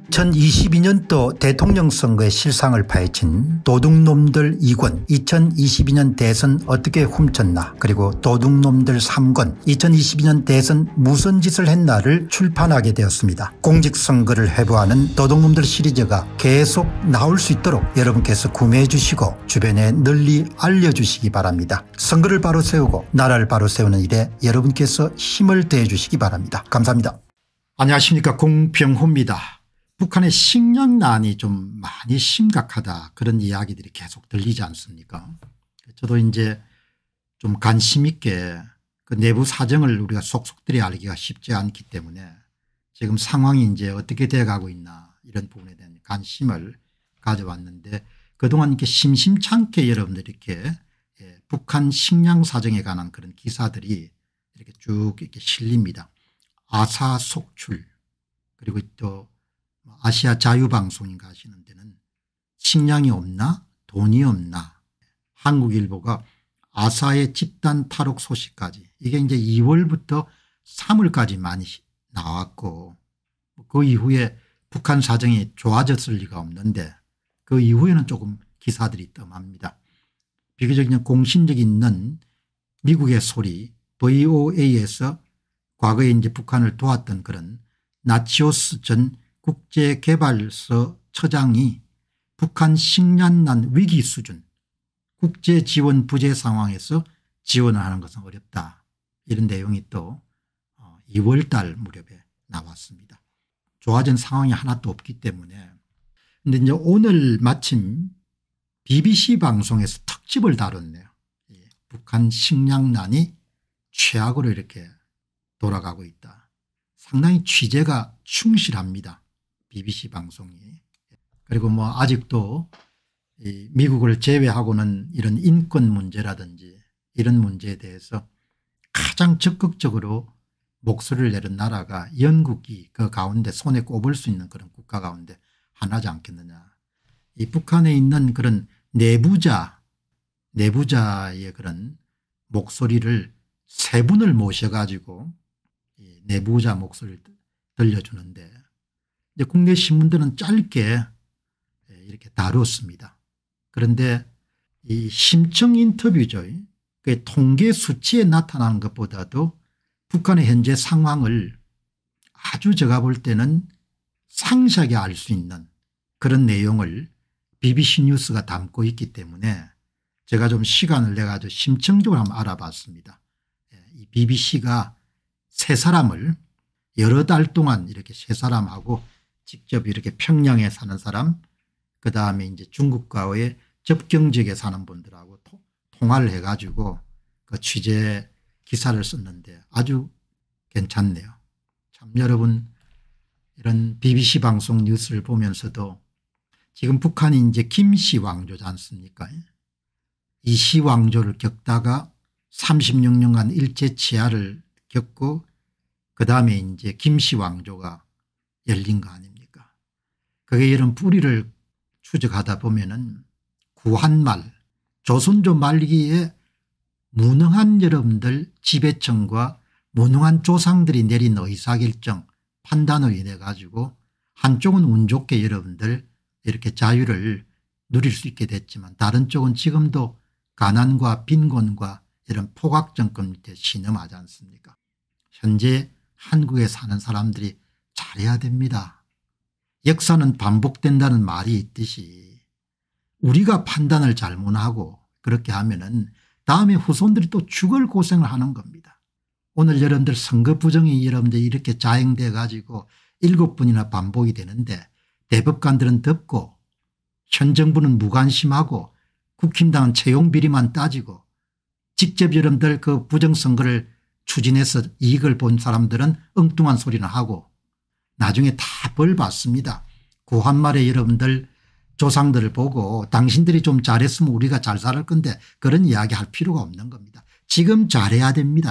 2022년도 대통령 선거의 실상을 파헤친 도둑놈들 2권 2022년 대선 어떻게 훔쳤나, 그리고 도둑놈들 3권 2022년 대선 무슨 짓을 했나를 출판하게 되었습니다. 공직선거를 회부하는 도둑놈들 시리즈가 계속 나올 수 있도록 여러분께서 구매해 주시고 주변에 널리 알려주시기 바랍니다. 선거를 바로 세우고 나라를 바로 세우는 일에 여러분께서 힘을 더해 주시기 바랍니다. 감사합니다. 안녕하십니까, 공병호입니다. 북한의 식량난이 좀 많이 심각하다, 그런 이야기들이 계속 들리지 않습니까? 저도 이제 좀 관심 있게 그 내부 사정을 우리가 속속들이 알기가 쉽지 않기 때문에 지금 상황이 이제 어떻게 돼 가고 있나, 이런 부분에 대한 관심을 가져왔는데, 그동안 이렇게 심심찮게 여러분들이 이렇게 북한 식량 사정에 관한 그런 기사들이 이렇게 쭉 이렇게 실립니다. 아사 속출, 그리고 또 아시아 자유방송인가 하시는 데는 식량이 없나 돈이 없나, 한국일보가 아사의 집단 탈옥 소식까지, 이게 이제 2월부터 3월까지 많이 나왔고, 그 이후에 북한 사정이 좋아졌을 리가 없는데 그 이후에는 조금 기사들이 뜸합니다. 비교적 그냥 공신력 있는 미국의 소리 VOA에서 과거에 이제 북한을 도왔던 그런 나치오스 전 국제개발서 처장이 북한 식량난 위기 수준, 국제지원 부재 상황에서 지원을 하는 것은 어렵다, 이런 내용이 또 2월 달 무렵에 나왔습니다. 좋아진 상황이 하나도 없기 때문에. 그런데 이제 오늘 마침 BBC 방송에서 특집을 다뤘네요. 북한 식량난이 최악으로 이렇게 돌아가고 있다. 상당히 취재가 충실합니다, BBC 방송이. 그리고 뭐 아직도 이 미국을 제외하고는 이런 인권 문제라든지 이런 문제에 대해서 가장 적극적으로 목소리를 내는 나라가 영국이 그 가운데 손에 꼽을 수 있는 그런 국가 가운데 하나지 않겠느냐. 이 북한에 있는 그런 내부자의 그런 목소리를 세 분을 모셔가지고 내부자 목소리를 들려주는데, 이제 국내 신문들은 짧게 이렇게 다뤘습니다. 그런데 이 심층 인터뷰죠. 그 통계 수치에 나타나는 것보다도 북한의 현재 상황을 아주 제가 볼 때는 상세하게 알 수 있는 그런 내용을 BBC 뉴스가 담고 있기 때문에 제가 좀 시간을 내 가지고 심층적으로 한번 알아봤습니다. 이 BBC가 세 사람을 여러 달 동안 이렇게 세 사람하고 직접 이렇게 평양에 사는 사람, 그다음에 이제 중국과의 접경 지역에 사는 분들하고 통화를 해 가지고 그 취재 기사를 썼는데 아주 괜찮네요. 참 여러분, 이런 BBC 방송 뉴스를 보면서도 지금 북한이 이제 김씨 왕조지 않습니까? 이 씨 왕조를 겪다가 36년간 일제 치하를 겪고 그다음에 이제 김씨 왕조가 열린 거 아닙니까? 그게 이런 뿌리를 추적하다 보면은 구한말, 조선조 말기에 무능한 여러분들 지배층과 무능한 조상들이 내린 의사결정 판단으로 인해 가지고 한쪽은 운 좋게 여러분들 이렇게 자유를 누릴 수 있게 됐지만, 다른 쪽은 지금도 가난과 빈곤과 이런 포각정권 밑에 신음하지 않습니까? 현재 한국에 사는 사람들이 잘해야 됩니다. 역사는 반복된다는 말이 있듯이 우리가 판단을 잘못하고 그렇게 하면은 다음에 후손들이 또 죽을 고생을 하는 겁니다. 오늘 여러분들 선거 부정이 여러분들 이렇게 자행돼 가지고 7번이나 반복이 되는데 대법관들은 덮고 현 정부는 무관심하고 국힘당은 채용 비리만 따지고 직접 여러분들 그 부정선거를 추진해서 이익을 본 사람들은 엉뚱한 소리나 하고 나중에 다 벌 받습니다. 구한말에 여러분들 조상들을 보고 당신들이 좀 잘했으면 우리가 잘 살 건데 그런 이야기 할 필요가 없는 겁니다. 지금 잘해야 됩니다.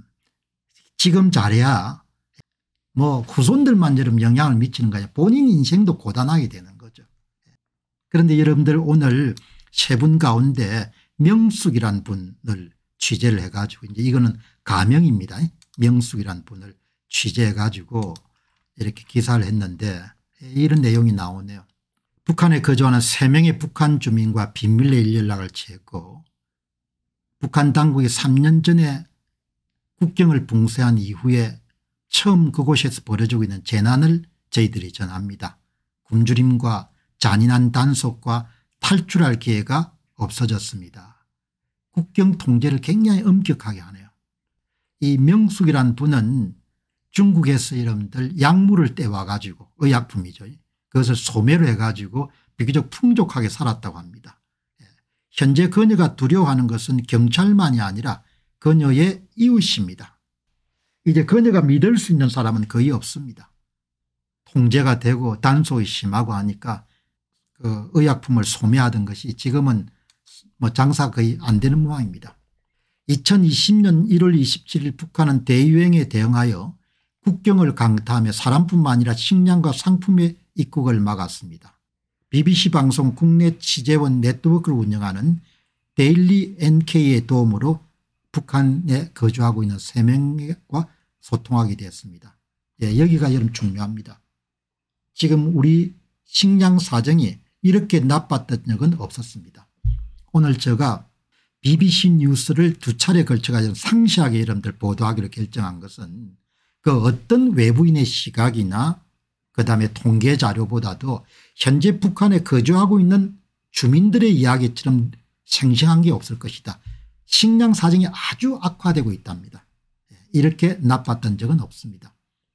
지금 잘해야 뭐 후손들만 여러분 영향을 미치는 거냐, 본인 인생도 고단하게 되는 거죠. 그런데 여러분들 오늘 세 분 가운데 명숙이란 분을 취재를 해 가지고, 이제 이거는 가명입니다. 명숙이란 분을 취재해 가지고 이렇게 기사를 했는데 이런 내용이 나오네요. 북한에 거주하는 3명의 북한 주민과 비밀리에 연락을 취했고 북한 당국이 3년 전에 국경을 봉쇄한 이후에 처음 그곳에서 벌어지고 있는 재난을 저희들이 전합니다. 굶주림과 잔인한 단속과 탈출할 기회가 없어졌습니다. 국경 통제를 굉장히 엄격하게 하네요. 이 명숙이란 분은 중국에서 여러분들 약물을 떼와 가지고 의약품이죠. 그것을 소매로 해가지고 비교적 풍족하게 살았다고 합니다. 현재 그녀가 두려워하는 것은 경찰만이 아니라 그녀의 이웃입니다. 이제 그녀가 믿을 수 있는 사람은 거의 없습니다. 통제가 되고 단속이 심하고 하니까 그 의약품을 소매하던 것이 지금은 뭐 장사 거의 안 되는 모양입니다. 2020년 1월 27일 북한은 대유행에 대응하여 국경을 강타하며 사람뿐만 아니라 식량과 상품의 입국을 막았습니다. BBC 방송 국내 취재원 네트워크를 운영하는 데일리 NK의 도움으로 북한에 거주하고 있는 3명과 소통하게 되었습니다. 여기가 여러분 중요합니다. 지금 우리 식량 사정이 이렇게 나빴던 적은 없었습니다. 오늘 제가 BBC 뉴스를 2차례 걸쳐가지고 상세하게 여러분들 보도하기로 결정한 것은 그 어떤 외부인의 시각이나 그다음에 통계 자료보다도 현재 북한에 거주하고 있는 주민들의 이야기처럼 생생한 게 없을 것이다. 식량 사정이 아주 악화되고 있답니다. 이렇게 나빴던 적은 없습니다.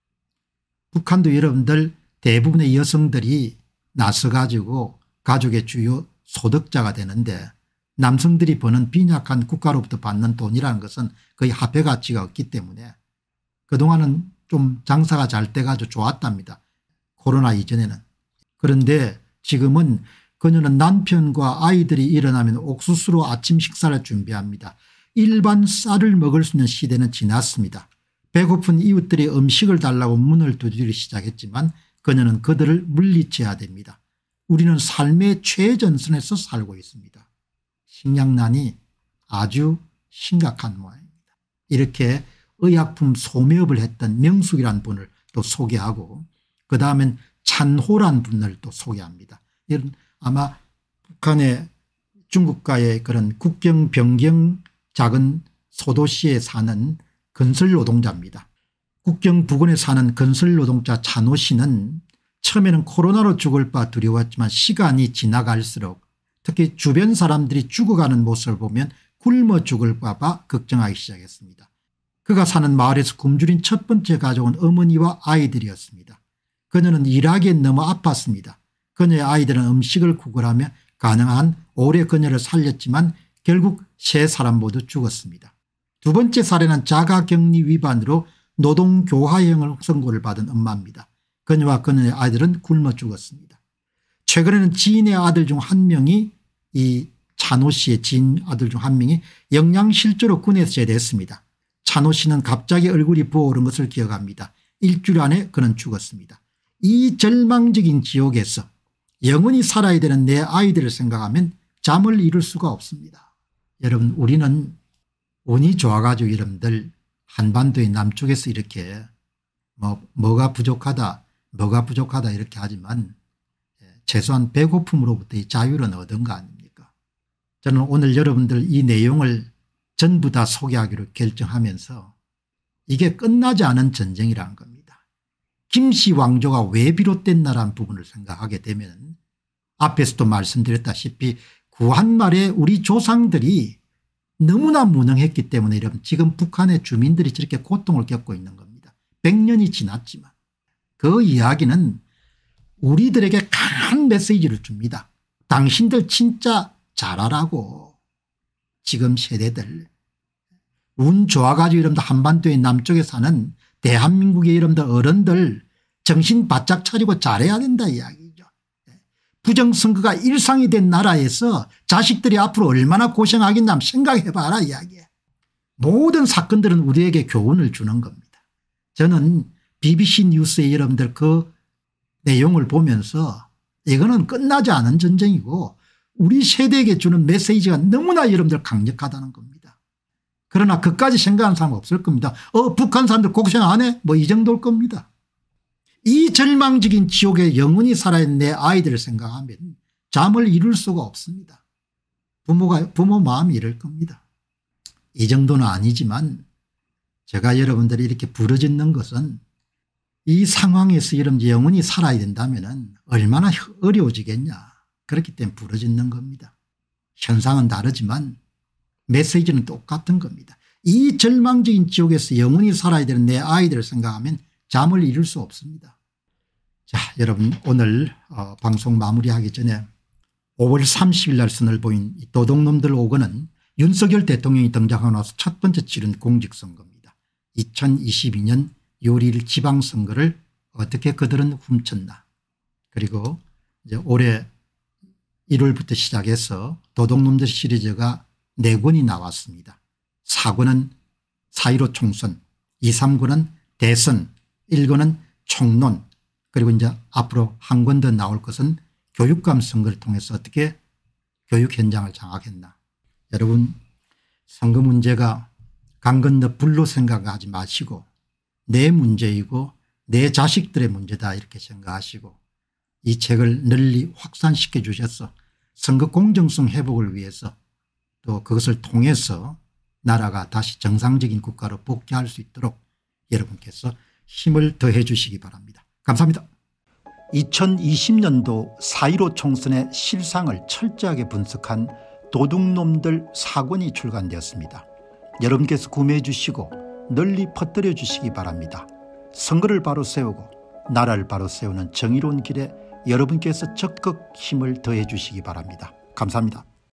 북한도 여러분들 대부분의 여성들이 나서 가지고 가족의 주요 소득자가 되는데 남성들이 버는 빈약한 국가로부터 받는 돈이라는 것은 거의 화폐 가치가 없기 때문에 그동안은 좀 장사가 잘 돼가지고 좋았답니다. 코로나 이전에는. 그런데 지금은 그녀는 남편과 아이들이 일어나면 옥수수로 아침 식사를 준비합니다. 일반 쌀을 먹을 수 있는 시대는 지났습니다. 배고픈 이웃들이 음식을 달라고 문을 두드리기 시작했지만 그녀는 그들을 물리쳐야 됩니다. 우리는 삶의 최전선에서 살고 있습니다. 식량난이 아주 심각한 모양입니다. 이렇게 의약품 소매업을 했던 명숙이라는 분을 또 소개하고 그다음엔 찬호란 분을 또 소개합니다. 이런 아마 북한의 중국과의 그런 국경 변경 작은 소도시에 사는 건설 노동자입니다. 국경 부근에 사는 건설 노동자 찬호 씨는 처음에는 코로나로 죽을 바 두려웠지만 시간이 지나갈수록 특히 주변 사람들이 죽어가는 모습을 보면 굶어 죽을까 봐 걱정하기 시작했습니다. 그가 사는 마을에서 굶주린 첫 번째 가족은 어머니와 아이들이었습니다. 그녀는 일하기엔 너무 아팠습니다. 그녀의 아이들은 음식을 구걸하며 가능한 오래 그녀를 살렸지만 결국 3사람 모두 죽었습니다. 두 번째 사례는 자가격리 위반으로 노동교화형을 선고를 받은 엄마입니다. 그녀와 그녀의 아이들은 굶어 죽었습니다. 최근에는 지인의 아들 중 한 명이 이 찬호 씨의 지인 아들 중 한 명이 영양실조로 군에서 제대했습니다. 찬호 씨는 갑자기 얼굴이 부어오른 것을 기억합니다. 일주일 안에 그는 죽었습니다. 이 절망적인 지옥에서 영원히 살아야 되는 내 아이들을 생각하면 잠을 이룰 수가 없습니다. 여러분 우리는 운이 좋아가지고 여러분들 한반도의 남쪽에서 이렇게 뭐가 부족하다 이렇게 하지만 최소한 배고픔으로부터의 자유를 얻은 거 아닙니까? 저는 오늘 여러분들 이 내용을 전부 다 소개하기로 결정하면서 이게 끝나지 않은 전쟁이라는 겁니다. 김씨 왕조가 왜 비롯됐나라는 부분을 생각하게 되면 앞에서도 말씀드렸다시피 구한말에 우리 조상들이 너무나 무능했기 때문에 여러분 지금 북한의 주민들이 저렇게 고통을 겪고 있는 겁니다. 100년이 지났지만 그 이야기는 우리들에게 강한 메시지를 줍니다. 당신들 진짜 잘하라고. 지금 세대들 운 좋아가지고 여러분들 한반도의 남쪽에 사는 대한민국의 여러분들 어른들 정신 바짝 차리고 잘해야 된다 이야기죠. 부정선거가 일상이 된 나라에서 자식들이 앞으로 얼마나 고생하겠나 생각해봐라 이야기예요. 모든 사건들은 우리에게 교훈을 주는 겁니다. 저는 BBC 뉴스에 여러분들 그 내용을 보면서 이거는 끝나지 않은 전쟁이고 우리 세대에게 주는 메시지가 너무나 여러분들 강력하다는 겁니다. 그러나 그까지 생각하는 사람 없을 겁니다. 북한 사람들 고생 안 해? 뭐 이 정도일 겁니다. 이 절망적인 지옥에 영원히 살아야 내 아이들을 생각하면 잠을 이룰 수가 없습니다. 부모 마음이 이럴 겁니다. 이 정도는 아니지만 제가 여러분들이 이렇게 부르짖는 것은 이 상황에서 여러분 영원히 살아야 된다면 얼마나 어려워지겠냐. 그렇기 때문에 부르짖는 겁니다. 현상은 다르지만 메시지는 똑같은 겁니다. 이 절망적인 지옥에서 영원히 살아야 되는 내 아이들을 생각하면 잠을 이룰 수 없습니다. 자, 여러분 오늘 방송 마무리하기 전에 5월 30일 날 선을 보인 도둑놈들 5건은 윤석열 대통령이 등장하고 나서 첫 번째 치른 공직선거입니다. 2022년 6월 1일 지방선거를 어떻게 그들은 훔쳤나. 그리고 이제 올해 1월부터 시작해서 도둑놈들 시리즈가 4권이 나왔습니다. 4권은 4.15 총선, 2, 3권은 대선, 1권은 총론, 그리고 이제 앞으로 한 권 더 나올 것은 교육감 선거를 통해서 어떻게 교육 현장을 장악했나. 여러분 선거 문제가 강 건너 불로 생각하지 마시고 내 문제이고 내 자식들의 문제다 이렇게 생각하시고 이 책을 널리 확산시켜 주셔서 선거 공정성 회복을 위해서 또 그것을 통해서 나라가 다시 정상적인 국가로 복귀할 수 있도록 여러분께서 힘을 더해 주시기 바랍니다. 감사합니다. 2020년도 4.15 총선의 실상을 철저하게 분석한 도둑놈들 4권이 출간되었습니다. 여러분께서 구매해 주시고 널리 퍼뜨려 주시기 바랍니다. 선거를 바로 세우고 나라를 바로 세우는 정의로운 길에 여러분께서 적극 힘을 더해 주시기 바랍니다. 감사합니다.